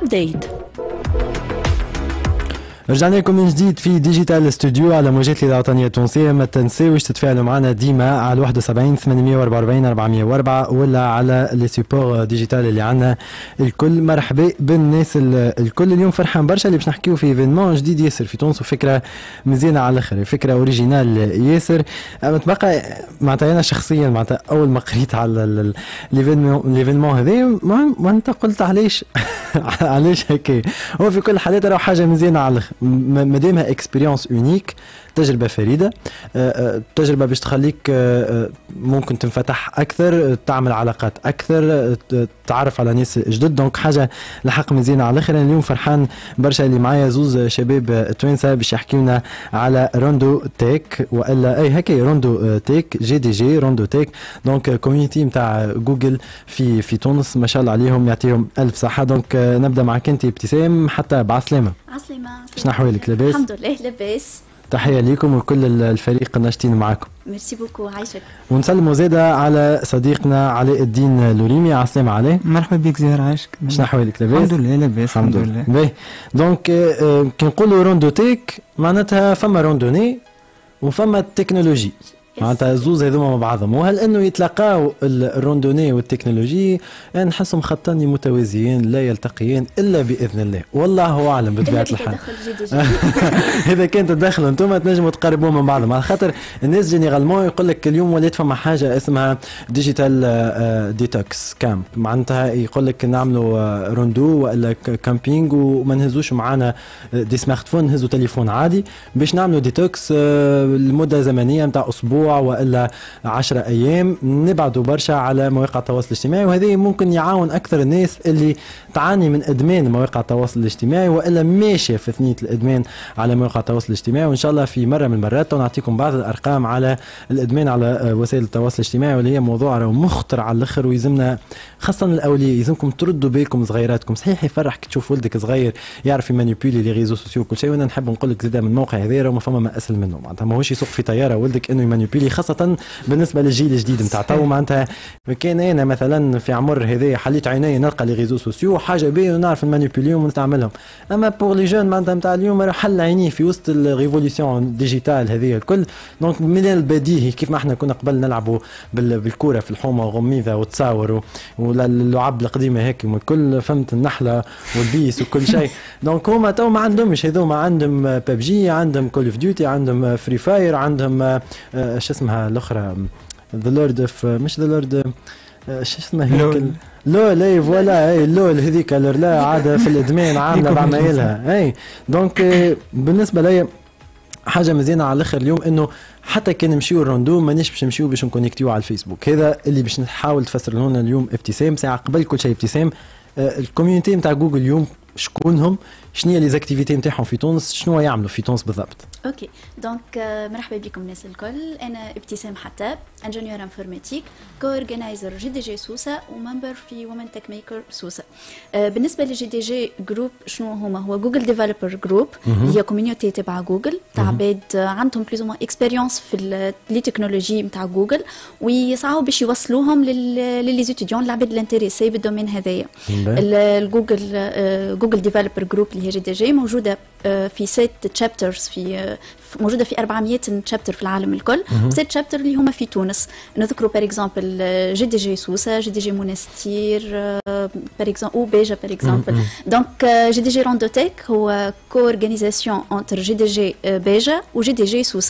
أبديت. رجعنا لكم من جديد في ديجيتال ستوديو على موجات الإذاعة الوطنية التونسية. ما تنساوش تتفاعلوا معنا ديما على 71 844 404 ولا على لي سيبور ديجيتال اللي عندنا الكل. مرحبا بالناس الكل. اليوم فرحان برشا اللي باش نحكيو في ايفينمون جديد ياسر في تونس وفكره مزيانه على الاخر، فكره اوريجينال ياسر. متبقى معناتها انا شخصيا معناتها اول ما قريت على الايفينمون هذا وانت قلت علاش علاش هكا. هو في كل الحالات راه حاجه مزيانه على الاخر مادامها اكسبيريونس اونيك، تجربة فريدة، تجربة باش تخليك ممكن تنفتح أكثر، تعمل علاقات أكثر، تعرف على ناس جدد. دونك حاجة لحق مزيانة على الآخر. اليوم فرحان برشا اللي معايا زوز شباب توانسة باش يحكيونا على روندو تيك وإلا أي هكا روندو تيك جي دي جي روندو تيك. دونك كوميونيتي متاع جوجل في تونس ما شاء الله عليهم، يعطيهم ألف صحة. دونك نبدأ معك أنت ابتسام حتى بعسلامة. عسلامة. شنو أحوالك؟ لاباس؟ الحمد لله لاباس. تحية ليكم وكل الفريق الناشطين معاكم. ميرسي بوكو. عايشك. ونسلموا زاده على صديقنا علاء الدين لوريمي. عسلامة عليه. مرحبا بك زهر، عايشك. شنو احوالك؟ لاباس؟ الحمد لله لاباس الحمد لله. باهي دونك كي نقولوا روندوتيك معناتها فما روندوني وفما التكنولوجي، معناتها زوز هذوما مع بعضهم. وهل انه يتلاقاو الروندوني والتكنولوجي نحسهم خطان متوازيين لا يلتقيان الا باذن الله، والله اعلم بطبيعه الحال. اذا كان تدخلوا انتم تنجموا تقربوا من بعضهم، على خاطر الناس جينيرالمون يقول لك اليوم ولات فما حاجه اسمها ديجيتال ديتوكس كامب، معناتها يقول لك نعملوا روندو ولا كامبينج وما نهزوش معانا دي سمارت فون، نهزوا تليفون عادي باش نعملوا ديتوكس لمده زمنيه نتاع اسبوع والا 10 ايام، نبعدوا برشا على مواقع التواصل الاجتماعي. وهذه ممكن يعاون اكثر الناس اللي تعاني من ادمان مواقع التواصل الاجتماعي والا ماشيه في ثنيه الادمان على مواقع التواصل الاجتماعي. وان شاء الله في مره من المرات نعطيكم بعض الارقام على الادمان على وسائل التواصل الاجتماعي، واللي هي موضوع راه مخطر على الاخر ويلزمنا خاصه الاولياء يلزمكم تردوا بالكم صغيراتكم. صحيح يفرح كي تشوف ولدك صغير يعرف يمانيبيولي لي ريزو سوسيو وكل شيء، وانا نحب نقول لك زاده من الموقع هذا راه ما فما ما اسهل منه، معناتها ماهوش يسوق في طياره ولدك انه يمانيبيولي، خاصه بالنسبه للجيل الجديد نتاع تو. معناتها كان انا مثلا في عمر هذا حليت عيني نلقى لي ريزو سوسيو حاجه باهيه ونعرف المانيبيوليهم ونستعملهم. اما بور لي جون معناتها نتاع اليوم راه حل عينيه في وسط الريفوليسيون ديجيتال هذه الكل. دونك من البديهي كيف ما احنا كنا قبل نلعبوا بالكره في الحومه وغميذه وتصاور واللعب القديمه هيك والكل، فهمت، النحله والبيس وكل شيء. دونك هما تو ما عندهمش هذوما، عندهم ببجي، عندهم كول اوف ديوتي، عندهم فري فاير، عندهم شو اسمها الاخرى ذا لورد اوف مش ذا لورد شو اسمها هيك لول. اي فوالا اي لول هذيك لا عاده في الادمان عامله بعمايلها. اي دونك بالنسبه لي حاجه مزيانه على الاخر اليوم انه حتى كان نمشيو الروندو مانيش باش نمشيو باش نكونيكتيو على الفيسبوك. هذا اللي باش نحاول تفسر لنا اليوم ابتسام. ساعه قبل كل شيء ابتسام، الكوميونيتي نتاع جوجل اليوم شكونهم؟ شنو هي لي زاكتيفيتي نتاعهم في تونس؟ شنو يعملوا في تونس بالضبط؟ اوكي دونك مرحبا بكم الناس الكل. انا ابتسام حتاب، انجينيور انفورماتيك، كو اورجنايزر جي دي جي سوسه وممبر في وومن تك ميكر سوسه. بالنسبه لجي دي جي جروب شنو هما؟ هو جوجل ديفلوبر جروب، هي كوميونيتي تبع جوجل تاع عباد عندهم بلوز او اكسبيريونس في لي تكنولوجي نتاع جوجل ويسعوا باش يوصلوهم للي زيتيديون العباد الانتريسي بالدومين هذايا. جوجل ديفلوبر جروب اللي هي جي دي جي موجوده في 6 تشابترز، موجوده في 400 تشابتر في العالم الكل. 6 تشابتر اللي هما في تونس نذكروا بار اكزومبل جي دي جي سوسه، جي دي جي مونستير بار اكزومبل، او بيجا بار اكزومبل. دونك جي دي جي راندوتيك هو كو اورغانيزاسيون انتر جي دي جي بيجا وجي دي جي سوسه.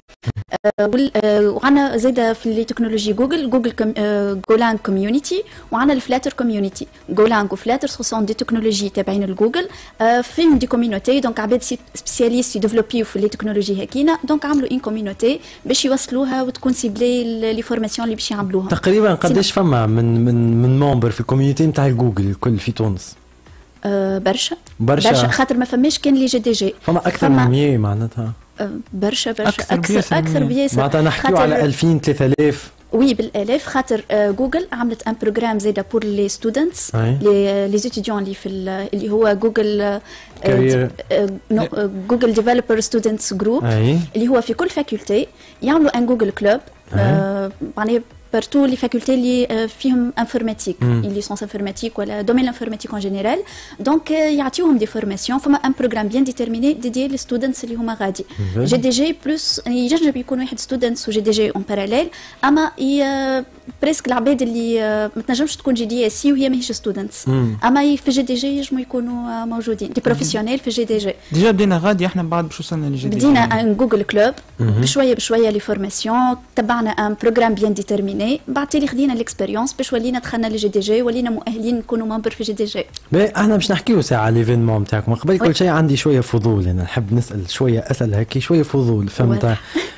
وعنا زاده في لي تكنولوجي جوجل جولانج كوميونيتي، وعنا الفلاتر كوميونيتي. جولانج وفلاتر سون دي تكنولوجي تابعين لجوجل، فيهم دي كوميونيتي. دونك عباد سبيسياليست يديفلوبيو في لي تكنولوجي هكينا، دونك عملوا ان كوميونيتي باش يوصلوها وتكون سيبلي لي فورماسيون اللي باش يعملوها. تقريبا قداش فما من ممبر في الكوميونيتي نتاع جوجل الكل في تونس؟ برشا خاطر ما فماش كان لي جي دي جي، فما اكثر من 100 معناتها. برشا اكثر بياسر، معناتها نحكيو على 2000 3000. وي بالالاف، خاطر جوجل عملت ان بروجرام زاده بور لي ستودنتس لي ستوديون اللي في اللي هو جوجل جوجل ديفلوبر ستودنتس جروب، اللي هو في كل فاكولتي يعملوا ان جوجل كلوب معناها بارتو لي فاكولتي اللي فيهم انفورماتيك ليسونس انفورماتيك ولا دومين انفورماتيك اون جينيرال دونك يعطيوهم دي فورماسيون فما ان بروغرام بيان ديتيرميني ديدي لي ستودنتس اللي هما غادي جي دي جي بلس يجرب يكون واحد ستودنتس وجي دي جي اون باراليل اما بريسك العباد اللي ما تنجمش تكون جي دي اس سي وهي ماهيش ستودنتس اما في جي دي جي ينجموا يكونوا موجودين دي بروفيسيونيل في جي دي جي ديجا بدينا غادي احنا بعد باش وصلنا للجي دي جي بدينا ان جوجل كلوب بشويه بشويه لي فورماسيون تبعنا ان بروغرام بيان ديتيرميني بعد تالي خدينا الاكسبيريونس باش ولينا دخلنا لجي دي جي ولينا مؤهلين نكونوا ممبر في جي دي جي. احنا باش نحكيو ساعه على ليفينمون نتاعكم من قبل كل شيء عندي شويه فضول انا نحب نسال شويه اسال هكي شويه فضول فهمت.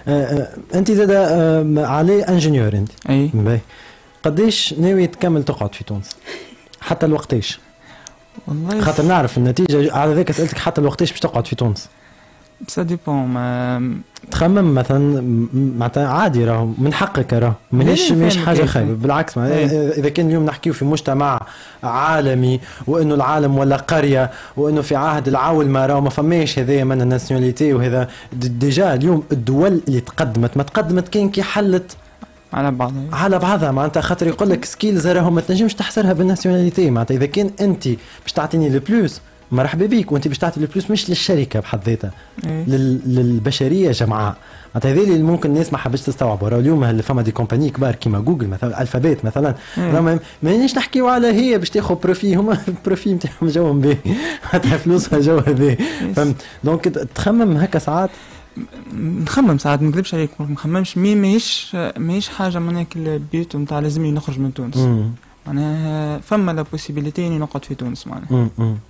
انت زاد علي انجينيور انت اي باهي قديش ناوي تكمل تقعد في تونس حتى الوقتيش؟ والله خاطر نعرف النتيجه على ذاك سالتك حتى الوقتيش باش تقعد في تونس. سا ديبون ما تخمم مثلا معناتها عادي راهو من حقك راهو ماهيش حاجه خايبه بالعكس اذا كان اليوم نحكيو في مجتمع عالمي وانه العالم ولا قريه وانه في عهد العولمه راهو ما فماش هذايا من الناسيوناليتي وهذا ديجا اليوم الدول اللي تقدمت ما تقدمت كان كي حلت على بعضها معناتها خاطر يقول لك سكيلز راهو ما تنجمش تحصرها بالناسيوناليتي معناتها اذا كان انت باش تعطيني البلوس مرحبا بيك وانت باش تعطي الفلوس مش للشركه بحد ذاتها للبشريه جمعاء معناتها هذا اللي ممكن الناس ما حبش تستوعبوا راهو اليوم اللي فما دي كومباني كبار كيما جوجل مثلا الفابيت مثلا مانيش نحكيو على هي باش تاخذ بروفي هما البروفي نتاعهم جوهم باهي معناتها فلوسها جو هذا فهمت دونك تخمم هكا ساعات نخمم ساعات ما نكذبش عليك ما نخممش ماهيش حاجه معناها البيوت نتاع لازمني نخرج من تونس معناها فما لا بوسيبيليتي اني نقعد في تونس معناها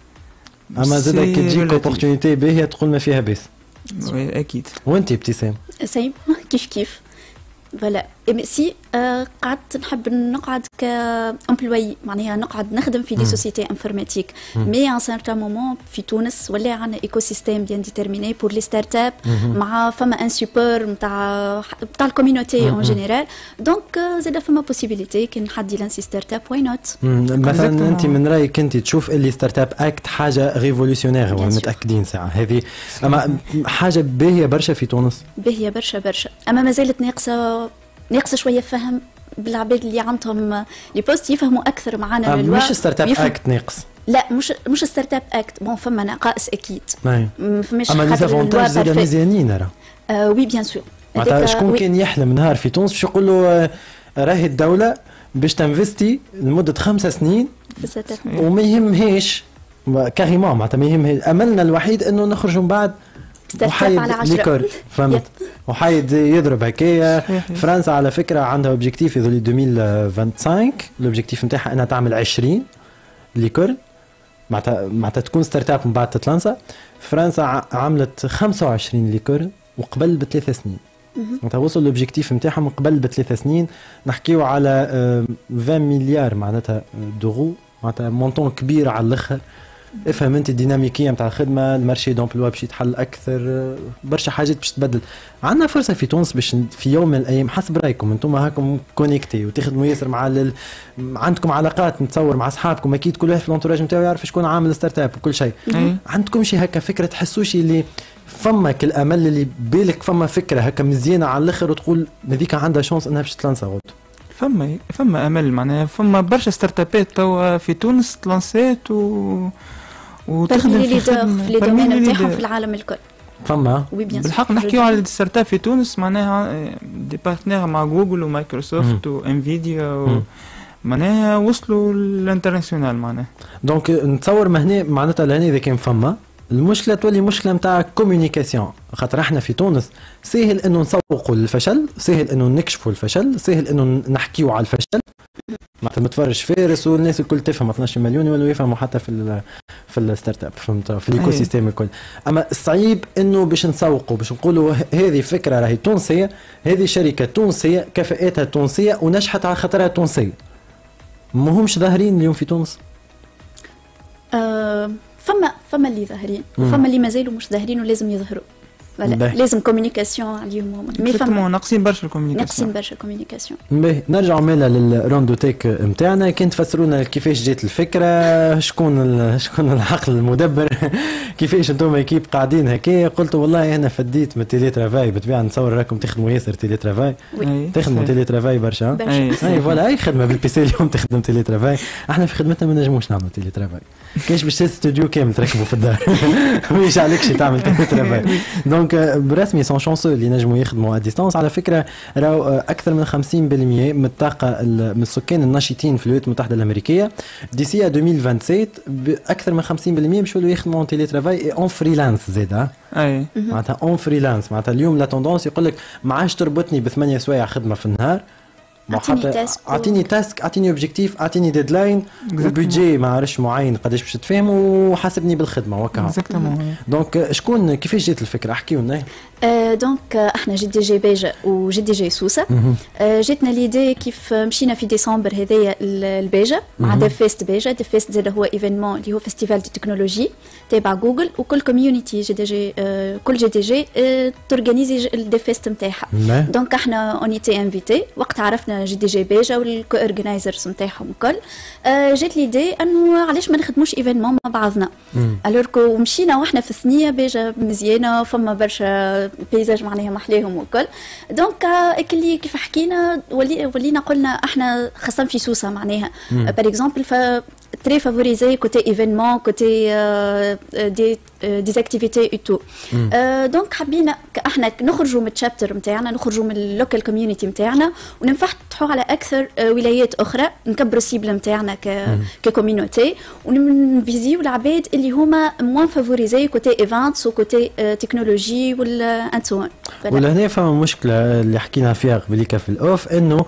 اما زاد كي تجيك اوبورتونيتي باهيه تقول ما فيها باس اكيد. وانت ابتسام سيم كيف فوالا سي قعدت نحب نقعد كامبلوي معناها نقعد نخدم في دي سوسيتي انفورماتيك مي ان سارتان مومون في تونس ولا عندنا ايكو سيستيم بيان ديتيرميني بور لي ستارت اب مع فما ان سوبور نتاع الكوميونيتي اون جينيرال دونك زاد فما بوسيبيليتي كي نحدي لانسي ستارت اب واي نوت. مثلا انت من رايك انت تشوف اللي ستارت اب اكت حاجه ريفولوشنير متاكدين ساعه هذه اما حاجه باهيه برشا في تونس باهيه برشا اما ما زالت ناقصه شويه فهم بالعباد اللي عندهم لي بوست يفهموا اكثر معنا مش ستارت اب اكت ناقص لا مش ستارت اب اكت بون فما نقائص اكيد فماش اما لي زافونتاج زاد مزيانين راه وي بيان سور معناتها شكون كان يحلم نهار في تونس باش يقول له راهي الدوله باش تنفستي لمده 5 سنين وما يهمهاش كاريمون معناتها ما يهمهاش املنا الوحيد انه نخرجوا من بعد وحايد ليكور فهمت وحايد يضرب هكايا. فرنسا على فكره عندها اوبجيكتيف يظل 2025 الاوبجيكتيف نتاعها انها تعمل 20 ليكور معناتها تكون ستارت اب من بعد تتلانسا. فرنسا عملت 25 ليكور وقبل ب3 سنين معناتها وصل الاوبجيكتيف نتاعهم قبل ب3 سنين نحكيو على 20 مليار معناتها دورو معناتها مونطون كبير على الاخر. افهم انت الديناميكيه نتاع الخدمه المارشي دومبلوا باش يتحل اكثر برشا حاجات باش تبدل. عندنا فرصه في تونس باش في يوم من الايام حسب رايكم انتم هاكم كونيكتي وتخدموا ياسر مع عندكم علاقات نتصور مع اصحابكم اكيد كل واحد في الانتوراج نتاعو يعرف شكون عامل ستارت اب وكل شيء. عندكم شي هكا فكره تحسوش اللي فماك الامل اللي بالك فما فكره هكا مزيانه على الاخر وتقول هذيك عندها شانس انها باش تلانسا غوت؟ فما امل معناها فما برشا ستارت ابات توا في تونس تلانسات وتخدم في لي دومين نتاعهم في العالم الكل. فما بالحق نحكيو على الستارت اب في تونس معناها دي بارتنير مع جوجل ومايكروسوفت وانفيديا معناها وصلوا للانترناسيونال معناها. دونك نتصور مهنا معناتها لهنا اذا كان فما المشكله تولي مشكله نتاع كوميونيكاسيون خاطر احنا في تونس سهل انه نسوقوا للفشل سهل انه نكشفوا الفشل سهل انه نحكيوا على الفشل معناتها متفرج فارس والناس الكل تفهم 12 مليون ولا يفهموا حتى في الستارت اب فهمت في الايكو سيستيم الكل. اما الصعيب انه باش نسوقوا باش نقولوا هذه فكره راهي تونسيه هذه شركه تونسيه كفاءاتها تونسيه ونجحت على خاطرها تونسيه ما همش ظاهرين اليوم في تونس. فما اللي ظاهرين وفما اللي مازالوا مش ظاهرين ولازم يظهروا. لازم كوميونيكاسيون عليهم مي فما ناقصين برشا الكوميونيكاسيون ناقصين برشا الكوميونيكاسيون. باهي نرجعوا مالا للروندوتيك نتاعنا. كان تفسرونا كيفاش جات الفكره، شكون العقل المدبر كيفاش انتم ايكيب قاعدين هكا. قلت والله انا فديت من التيلي ترافاي، بالطبيعه نتصور راكم تخدموا ياسر تيلي ترافاي، تخدموا تيلي ترافاي برشا. اي فوالا اي خدمه بالبيسي اليوم تخدم تيلي ترافاي. احنا في خدمتنا ما نجموش نعملوا تيلي ترافاي، كاش باش استوديو كامل تركبوا في الدار مش عليكش تعمل تيلي ترافاي. دونك برسمي سون شونسو اللي نجموا يخدموا ا ديستانس. على فكره راهو اكثر من 50% من الطاقه من السكان الناشطين في الولايات المتحده الامريكيه ديسي 2027 اكثر من 50% باش يولوا يخدموا تيلي ترافاي اي اون فريلانس زاده. اي معناتها اون فريلانس، معناتها اليوم لا توندونس يقول لك ما عادش تربطني ب8 سوايع خدمه في النهار، اعطيني تاسك، اعطيني اوبجيكتيف، اعطيني ديدلاين وبيدجي ما عرفش معين قداش باش تفهم وحاسبني بالخدمه وكا. دونك شكون كيفاش جات الفكره؟ احكيوا لنا. دونك احنا جي دي جي بيجا وجي دي جي سوسه. جاتنا ليدي كيف مشينا في ديسمبر هذايا البيجا مع ديفيست بيجا. ديفيست زاد هو ايفينمون اللي هو فيستيفال دي تكنولوجي تابع جوجل، وكل كوميونيتي جي دي جي كل جي دي جي تورغانيزي الديفيست نتاعها. دونك احنا اونيتي انفيتي وقت عرفنا جي دي جي بيجا والكو اورغنايزرز نتاعهم الكل. جات ليدي انه علاش ما نخدموش ايفينمون مع بعضنا. الوركو مشينا واحنا في الثنيه بيجا مزيانه، فما برشا بيزاج معناها محليهم والكل. دونك اللي كيف حكينا ولينا قلنا احنا خاصه في سوسه معناها باغ اكزومبل très favorisé côté événement, côté des activités et tout. Donc حبينا احنا نخرجوا من الشابتر نتاعنا، نخرجوا من اللوكال كوميونيتي نتاعنا ونفتحوا على اكثر ولايات اخرى، نكبروا السيبل نتاعنا ككوميونيتي ونفيزيو العباد اللي هما موان فافوريزي كوتي ايفنتس وكوتي تكنولوجي والانتوان. ولهنا فما مشكله اللي حكينا فيها قبليك في الاوف، انه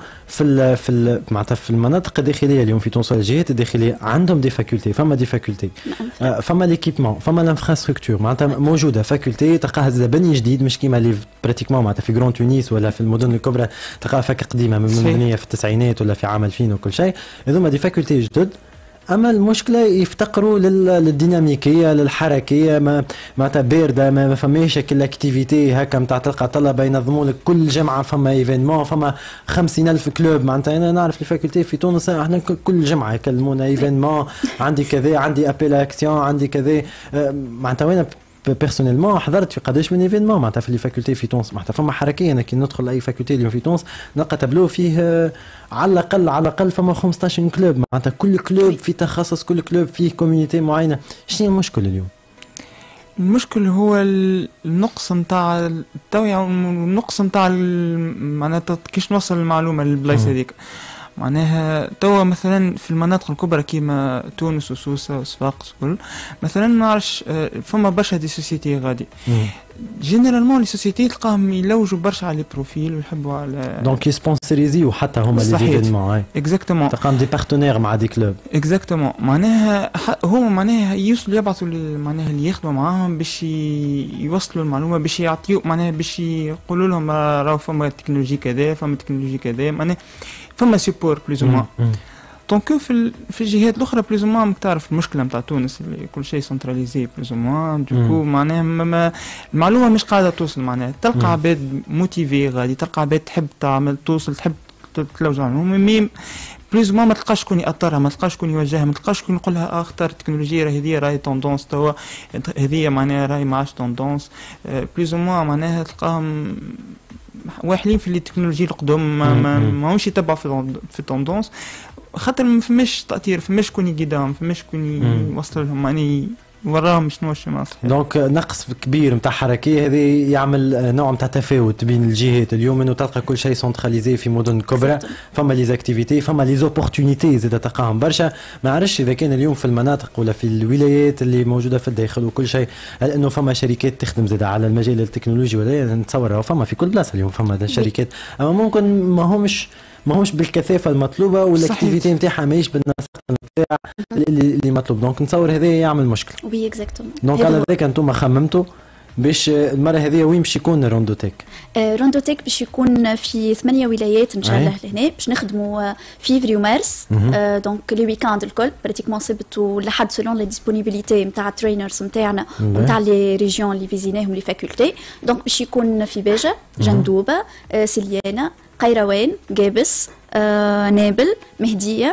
في معناتها في المناطق الداخليه اليوم في تونس الجهات الداخليه عندهم دي فاكولتي، فما دي فاكولتي، فما ليكيبمون، فما الانفراستركتور معناتها موجوده فاكولتي تلقاها زاد بني جديد مش كيما اللي براتيكمون معناتها في جرون تونس ولا في المدن الكبرى تلقاها فاك قديمه مبنيه في التسعينات ولا في عام 2000 وكل شيء. هذوما دي فاكولتي جدد، اما المشكله يفتقروا للديناميكيه للحركيه، معناتها بارده، ما فماش كل اكتيفيتي هكا نتاع تلقى طلبه ينظموا لك كل جمعه فما ايفينمون، فما 50,000 كلوب. معناتها انا نعرف الفاكولتي في تونس احنا كل جمعه يكلمونا ايفينمون، عندي كذا، عندي ابيل اكسيون، عندي كذا. معناتها وانا بيرسونيلمون حضرت في قداش من ايفينمون معناتها في لي فاكولتي في تونس. معناتها فما حركيه، انا كي ندخل اي فاكولتي اليوم في تونس نلقى تابلو فيه على الاقل فما 15 كلوب، معناتها كل كلوب في تخصص، كل كلوب فيه كوميونيتي معينه. شنو المشكل اليوم؟ المشكل هو النقص نتاع التوعيه والنقص نتاع معناتها كيش نوصل المعلومه للبلايص هذيك. معناها توا مثلا في المناطق الكبرى كيما تونس وسوسه وصفاقس كل مثلا ما نعرفش فما برشا دي سوسيتي غادي جينيرالمون لي سوسيتي تلقاهم يلوجوا برشا على البروفيل ويحبوا على دونك يسبونسوريزيو حتى هما لي ايفينمون. اكزاكتومون تلقاهم دي بارتنير مع دي كلوب. اكزاكتومون هما معناها يوصلوا يبعثوا معناها اللي يخدموا معاهم باش يوصلوا المعلومه، باش يعطيو معناها باش يقولوا لهم راهو فما تكنولوجي كذا، فما تكنولوجي كذا، معناها فما سيبور بليز او موان. دونك في الجهات الاخرى بليز او موان تعرف المشكله نتاع تونس اللي كل شيء سنتراليزي بليز او موان. دوكو معناها المعلومه مش قاعده توصل، معناها تلقى عباد موتيفي غادي، تلقى عباد تحب تعمل توصل، تحب تلوج عنهم، مي بليز ما تلقاش شكون يأطرها، ما تلقاش شكون يوجهها، ما تلقاش شكون يقول لها اختار التكنولوجيا هذه راهي توندونس توا، هذه معناها راهي ما عادش توندونس. بليز او موان معناها تلقاهم واحلين في التكنولوجيا القدم، ماهمش يتبعوا في التوندونس، خاطر ما فماش تأثير، فماش شكون يقيدهم، فماش شكون يوصل لهم، يعني وراهم شنو الشمال. دونك نقص كبير نتاع حركيه هذه يعمل نوع نتاع تفاوت بين الجهات اليوم، انه تلقى كل شيء سنتراليزي في مدن كبرى، فما لي زاكتيفيتي، فما لي زوبورتونيتي زاد تلقاهم برشا. ما عرفش اذا كان اليوم في المناطق ولا في الولايات اللي موجوده في الداخل وكل شيء، هل انه فما شركات تخدم زاد على المجال التكنولوجي ولا نتصور فما في كل بلاصه اليوم فما شركات، اما ممكن ما همش بالكثافه المطلوبه والاكتيفيتي نتاعها ماهيش بالنسق نتاع اللي مطلوب. دونك نتصور هذا يعمل مشكل. وي اكزاكتومون. دونك على ذلك انتم خممتوا باش المره هذه وين باش يكون روندوتيك؟ روندوتيك باش يكون في 8 ولايات ان شاء الله لهنا، باش نخدموا فيفري ومارس. دونك لي ويكاند الكل براتيكمون سبت ولحد سولون لا ديسبونيبيليتي نتاع الترينرز نتاعنا ونتاع لي ريجيون اللي فيزيناهم لي فاكولتي. دونك باش يكون في بيجا، جندوبه، سليانه، قيروان، جابس، نابل، مهديه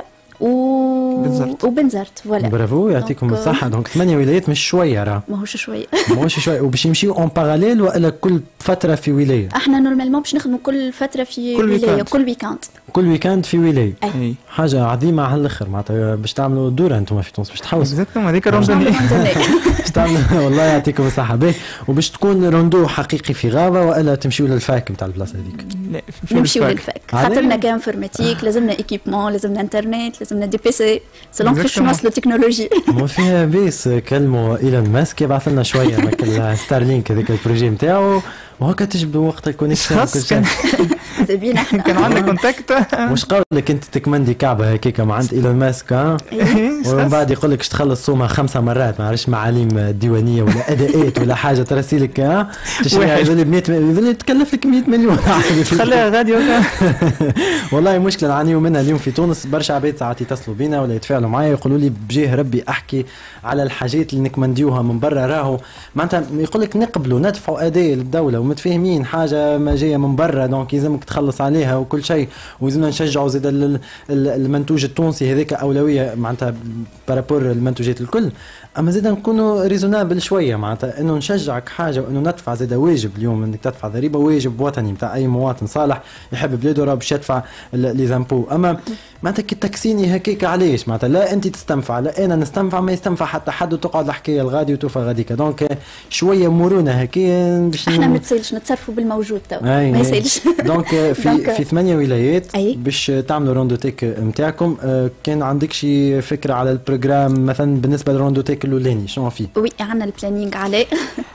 وبنزرت. فوالا برافو يعطيكم الصحة. دونك 8 ولايات مش شوية راه. ماهوش شوية. ماهوش شوية. وباش يمشيو اون باراليل ولا كل فترة في ولاية؟ احنا نورمالمون باش نخدموا كل فترة في ولاية، كل ويكاند. كل ويكاند في ولاية. أي. حاجة عظيمة على الآخر معناتها باش تعملوا دورة انتم في تونس باش تحوسوا. اكزاكتومون هذيك روندوني. باش تعملوا والله يعطيكم الصحة. باهي وباش تكون روندو حقيقي في غابة ولا تمشيو للفاك نتاع البلاصة هذيك؟ لا نمشيو للفاك خاطرنا كانفورماتيك لازمنا ايكيبمون، لازمنا انترنت، لازمنا دي بي سي سلون كيفاش نوصلوا التكنولوجي. مو فيها بيس كلموا ايلون ماسك يبعث لنا شويه هكا ستارلينك هذاك البروجي نتاعو وهكا تجبد وقت الكونيكشن كل شيء. زبينا احنا كان عندنا كونتاكت. مش قولك انت تكمندي كعبه هكاك مع عند ايلون ماسك ومن بعد يقول لك تخلص صومها 5 مرات ما عرفش معاليم ديوانيه ولا اداءات ولا حاجه ترسي لك تشريها يظل ب 100 يظل تكلف لك 100 مليون. خليها غادي والله مشكله نعانيو منها اليوم في تونس. برشا عباد ساعات يتصلوا بينا ولا يتفاعلوا معايا يقولوا لي بجاه ربي احكي على الحاجات اللي نكمنديوها من برا راهو معناتها يقول لك نقبلوا ندفعوا اداء للدوله ومتفاهمين حاجه ما جايه من برا دونك يلزمك تخلص عليها وكل شيء ويلزمنا نشجعوا زاد المنتوج التونسي هذاك اولويه معناتها بارابور المنتوجات الكل. اما زاد نكونوا ريزونابل شويه معناتها انه نشجعك حاجه وانه ندفع زاد واجب اليوم انك تدفع ضريبه واجب وطني نتاع اي مواطن صالح يحب بلاده راه باش يدفع لي زامبو. اما معناتها كي تكسيني هكاك علاش معناتها لا انت تستنفع لا انا نستنفع ما يستنفع حتى حد وتقعد الحكايه الغادي وتوفى غاديك. دونك شويه مرونه هكايا باش احنا ما تسالش نتصرفوا بالموجود تو ما يسالش. دونك في 8 ولايات باش تعملوا روندوتيك نتاعكم. كان عندك شي فكره على البروجرام مثلا بالنسبه للروندوتيك الاولاني شنو فيه؟ وي عندنا البلانينغ عليه.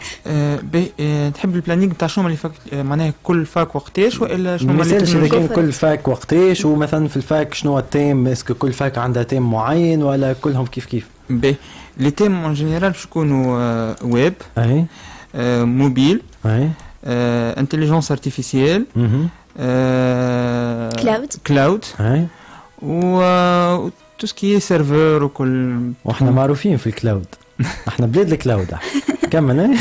تحب البلانينغ تاع شنو اللي فاك معناها كل فاك وقتاش ولا شنو ما يسالش اذا كان كل فاك وقتاش ومثلا في الفاك شنو التيم اسكو كل فاك عندها تيم معين ولا كلهم كيف كيف؟ باهي لي تيم اون جينيرال باش يكونوا ويب اي موبيل اي انتليجنس ارتيفيسيال كلاود اي و تو سكي سيرفر وكل. واحنا معروفين في الكلاود احنا بلاد الكلاود كمل.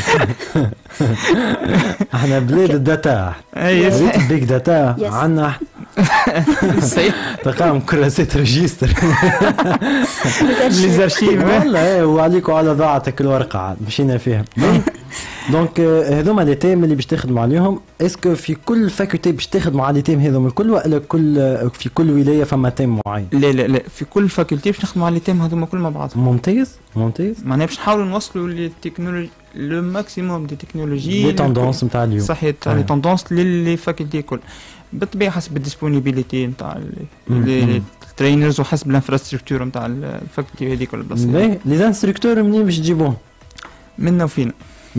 احنا بلاد الداتا بيج داتا عندنا تقام كراسات ريجستر لي زارشيف والله وعليكم على ضاعتك الورقه مشينا فيها. دونك هذوما لي تيم اللي باش تخدموا عليهم اسكو في كل فاكولتي باش تخدموا على لي تيم هذوما الكل ولا في كل ولايه فما تيم معين؟ لا في كل فاكولتي باش نخدموا على لي تيم هذوما كل مع بعض. ممتاز معناها باش نحاولوا نوصلوا للتكنولوجي لو ماكسيموم دي تكنولوجي لي توندونس نتاع اليوم. صحيح لي توندونس للي فاكولتي الكل بالطبيعه حسب الديسبونيبيليتي نتاع الترينرز وحسب الانفراستركتور نتاع الفاكولتي هذيك ولا البلاصه. لي زانستركتور منين باش تجيبوهم؟ منا وفينا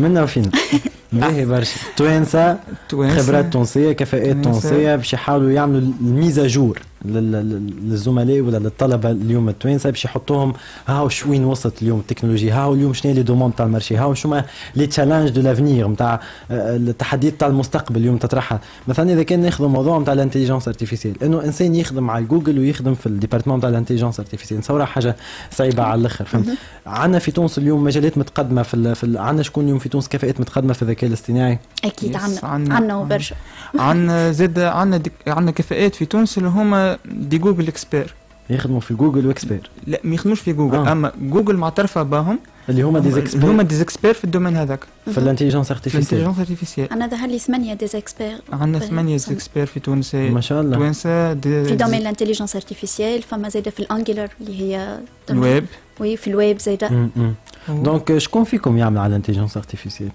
باهي برشا توانسه خبرات تونسيه كفاءات تونسيه باش يحاولوا يعملوا الميزاجور للزملاء ولا للطلبه اليوم التوانسه باش يحطوهم هاو شوين وصلت اليوم التكنولوجيا هاو اليوم شنو لي دوموند تاع المارشي هاو شنو لي تشالنج دو لافنيغ نتاع التحديات تاع المستقبل اليوم تطرحها. مثلا اذا كان ناخذ موضوع نتاع الانتليجنس ارتيفيسيال انه انسان يخدم على جوجل ويخدم في الديبارتمون تاع الانتليجنس ارتيفيسيال نصورها حاجه صعيبه على الاخر فهمت. عندنا في تونس اليوم مجالات متقدمه في عندنا شكون اليوم في تونس كفاءات متقدمه في الذكاء الاصطناعي؟ اكيد عندنا وبرشا. عندنا زاد عندنا كفاءات في تونس اللي هما دي جوجل اكسبير يخدموا في جوجل واكسبير. لا ما يخدموش في جوجل اما جوجل معترفه بهم اللي هما ديزاكسبير هما ديزاكسبير في الدومين هذاك في الانتليجنس ارتيفيسيال. انا ظهر لي 8 ديزاكسبير. عندنا 8 ديزاكسبير في تونس ما شاء الله. توانسه في دومين الانتليجنس ارتيفيسيال فما زاده في الانجلر اللي هي الويب. وي في الويب زاده. دونك شكون فيكم يعمل على الانتليجنس ارتيفيسيال؟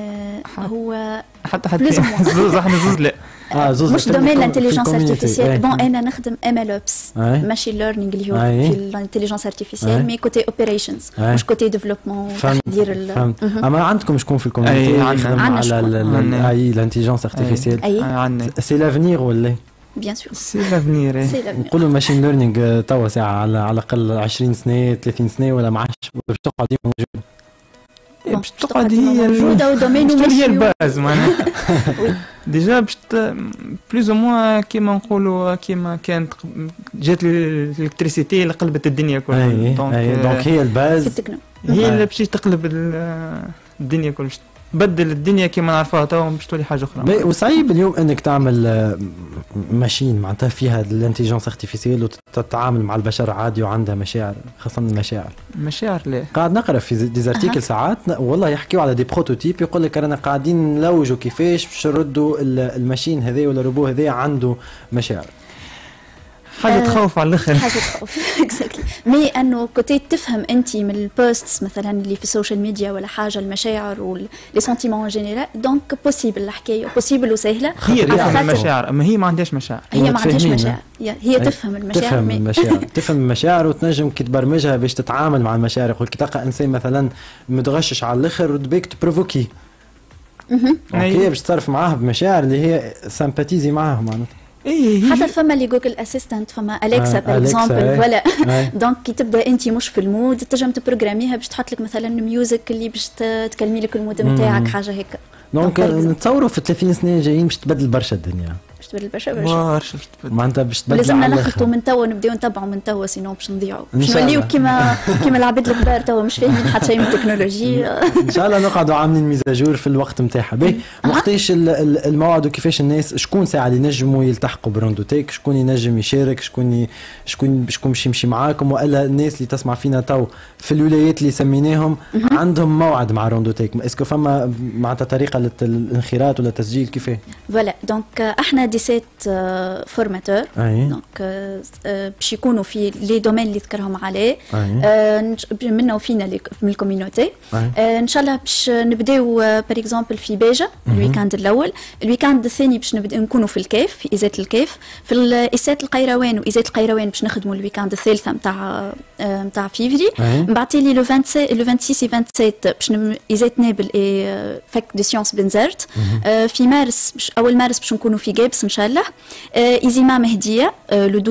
هو حتى زوز احنا زوز لا زوز مش دومين الانتليجنس ارتيفيسيال. بون انا نخدم ام ال اوبس ماشي ليرنينغ اللي هو في الانتليجنس ارتيفيسيال مي كوتي اوبريشنز مش كوتي ديفلوبمون تحضير. اما عندكم شكون في الكوميونيتي يخدم على الاي الانتليجنس ارتيفيسيال؟ سي لافنيغ ولا؟ بيان سور سي لافنير. نقولوا ماشين ليرنينغ توا ساعه على الاقل 20 سنه 30 سنه ولا ما عادش باش تقعد موجود. باش تقعد هي موجوده ودومين هي الباز معناها ديجا باش بلوز او موان كيما نقولوا كيما كانت جات الالكتريسيتي اللي قلبت الدنيا كلها. دونك هي الباز هي اللي باش تقلب الدنيا كلها، تبدل الدنيا كما نعرفوها توا باش تولي حاجه اخرى. وصعيب اليوم انك تعمل ماشين معناتها فيها الانتيجنس ارتيفيسيال وتتعامل مع البشر عادي وعندها مشاعر، خاصه المشاعر. مشاعر ليه؟ قاعد نقرا في ديزارتيكل ساعات والله يحكيوا على دي بروتوتيب، يقول لك رانا قاعدين نلوجوا كيفاش باش نردوا الماشين هذا ولا الروبو هذا عنده مشاعر. حاجه تخوف على الاخر. حاجه تخوف اكزاكتلي. مي انه كنتي تفهم انت من البوستس مثلا اللي في السوشيال ميديا ولا حاجه المشاعر ولي سونتيمون ان جينيرال، دونك بوسيبل الحكايه بوسيبل وسهله. هي تفهم المشاعر اما هي ما عندهاش مشاعر. هي ما عندهاش مشاعر، هي تفهم المشاعر. تفهم المشاعر تفهم المشاعر وتنجم كي تبرمجها باش تتعامل مع المشاعر. يقول كي تلقى انسان مثلا متغشش على الاخر رد بيك تبروفوكي. هي باش تصرف معاه بمشاعر اللي هي سامباتيزي معاه معناتها. حتى فما لي جوجل اسيستنت، فما اليكسا باغ اكزومبل فوالا. دونك كي تبدا انت مش في المود تنجم تبروغراميها باش تحط لك مثلا ميوزك اللي باش تكلمي لك المود نتاعك حاجه هيك. دونك نتصوروا في 30 سنه جايين باش تبدل برشا الدنيا. باش تبدل برشا معناتها باش تبدل. لازمنا نخلطوا من توا نبداو نتبعوا من توا سينو باش نضيعوا، باش نوليو كيما العباد الكبار توا مش فاهمين حتى شيء من التكنولوجيا. ان شاء الله نقعدوا عاملين ميزاجور في الوقت نتاعها. باهي وقتاش الموعد وكيفاش الناس شكون ساعه اللي ينجموا يلتحقوا براندوتيك؟ شكون ينجم يشارك؟ شكون باش يمشي معاكم؟ والا الناس اللي تسمع فينا تو في الولايات اللي سميناهم عندهم موعد مع راندوتيك؟ اسكو فما معناتها طريقه للانخراط ولا التسجيل كيفاه؟ فوالا دونك احنا 17 فورماتور دونك باش يكونوا في لي دومين اللي ذكرهم عليه منا وفينا من الكوميونيتي. ان شاء الله باش نبداو باغ اكزومبل في بيجا الويكاند الاول. الويكاند الثاني باش نكونوا في الكيف في ازات الكيف، في اسات القيروان وازات القيروان باش نخدموا الويكاند الثالثه نتاع فيفري. من بعد لي لو 26 و 27 باش ازات نابل اي فاك دو سيونس بنزرت. في مارس اول مارس باش نكونوا في جابس ان شاء الله. إزيما مهدية لو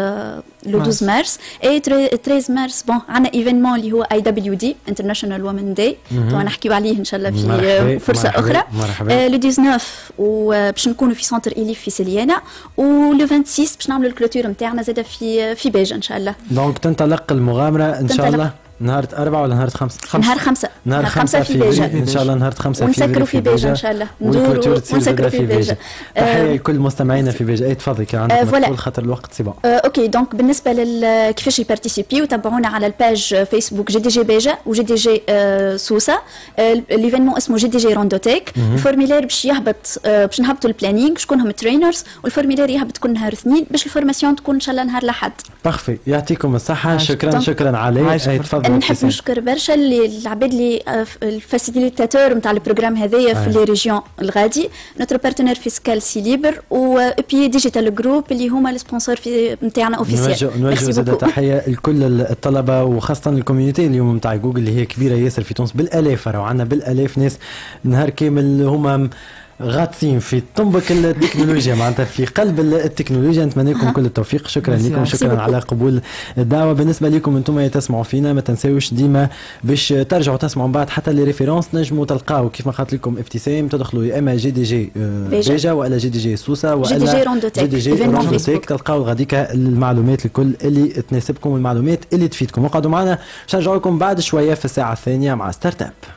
12 مارس. اي 13 مارس بون عندنا ايفينمون اللي هو اي دبليو دي انترناشونال وومن داي، تو نحكيو عليه ان شاء الله في فرصه اخرى. لو 19 وباش نكونوا في سنتر إليف في سليانه، ولو 26 باش نعملوا الكلوتور نتاعنا زاده في بيجا ان شاء الله. دونك تنطلق المغامره ان شاء الله نهار 4 ولا نهار 5؟ نهار 5 في بيجا ان شاء الله. نهار 5 في ونسكروا في بيجا ان شاء الله، ندوروا ونسكروا في بيجا. تحيه لكل مستمعينا في بيجا. تفضلي كان عندك مقول خاطر الوقت سي بون. اوكي دونك بالنسبه كيفاش يبارتيسيبي وتابعونا على الباج فيسبوك جي دي جي بيجا وجي دي جي سوسه. ليفينمون اسمه جي دي جي راندوتيك. الفورميلير باش يهبط باش نهبطوا البلانينغ شكونهم ترينرز، والفورميلير يهبط كل نهار اثنين باش الفورماسيون تكون ان شاء الله نهار الاحد. بارفي يعطيكم الصحه. شكرا علي. تفضل. نحب نشكر برشا العباد اللي الفاسيليتاتور نتاع البروغرام هذايا في لي ريجيون الغادي، نوتر بارتنير فيسكال سي ليبر و بي ديجيتال جروب اللي هما السبونسور نتاعنا اوفيسيال. نوجه زاد تحيه لكل الطلبه وخاصه الكوميونيتي اليوم نتاع جوجل اللي هي كبيره ياسر في تونس بالالاف، راهو عندنا بالالاف ناس نهار كامل هما غاطسين في طنبك التكنولوجيا معناتها في قلب التكنولوجيا. نتمنى لكم كل التوفيق. شكرا لكم، شكرا على قبول الدعوه. بالنسبه لكم انتم تسمعوا فينا ما تنساوش ديما باش ترجعوا تسمعوا من بعد حتى لي ريفيرونس نجموا تلقاو كيف ما قالت لكم ابتسام تدخلوا يا اما جي دي جي بيجا ولا جي دي جي سوسه ولا جي دي جي راندوتيك، تلقاو غاديك المعلومات الكل اللي تناسبكم والمعلومات اللي تفيدكم. وقعدوا معنا باش نرجعوا لكم بعد شويه في الساعه الثانيه مع ستارت اب.